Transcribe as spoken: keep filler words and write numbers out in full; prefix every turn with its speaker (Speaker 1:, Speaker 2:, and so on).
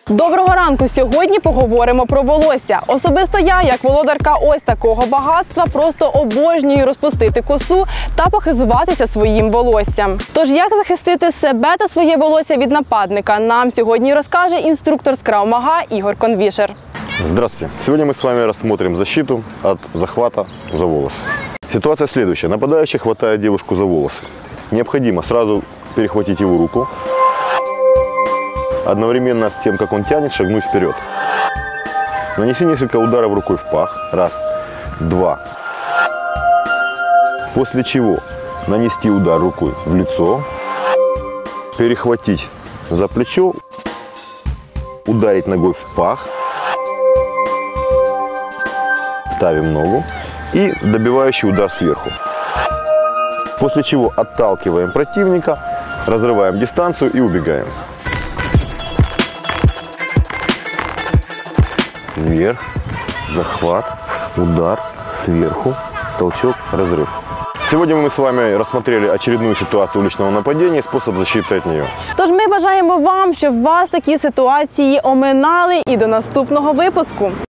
Speaker 1: Доброго ранку! Сьогодні поговоримо про волосся. Особисто я, як володарка ось такого багатства, просто обожнюю розпустити косу та похизуватися своїм волоссям. Тож, як захистити себе та своє волосся від нападника, нам сьогодні розкаже інструктор з Крав-Мага Ігор Конвішер.
Speaker 2: Здравствуйте! Сегодня мы с вами рассмотрим защиту от захвата за волосы. Ситуация следующая. Нападающий хватает девушку за волосы. Необходимо сразу перехватить его руку. Одновременно с тем, как он тянет, шагнуть вперед. Нанеси несколько ударов рукой в пах. Раз, два. После чего нанести удар рукой в лицо. Перехватить за плечо. Ударить ногой в пах. Ставим ногу и добивающий удар сверху. После чего отталкиваем противника, разрываем дистанцию и убегаем. Вверх, захват, удар, сверху, толчок, разрыв. Сегодня мы с вами рассмотрели очередную ситуацию уличного нападения и способ защиты от нее.
Speaker 1: Тож ми бажаємо вам, щоб вас такі ситуації оминали, і до наступного випуску.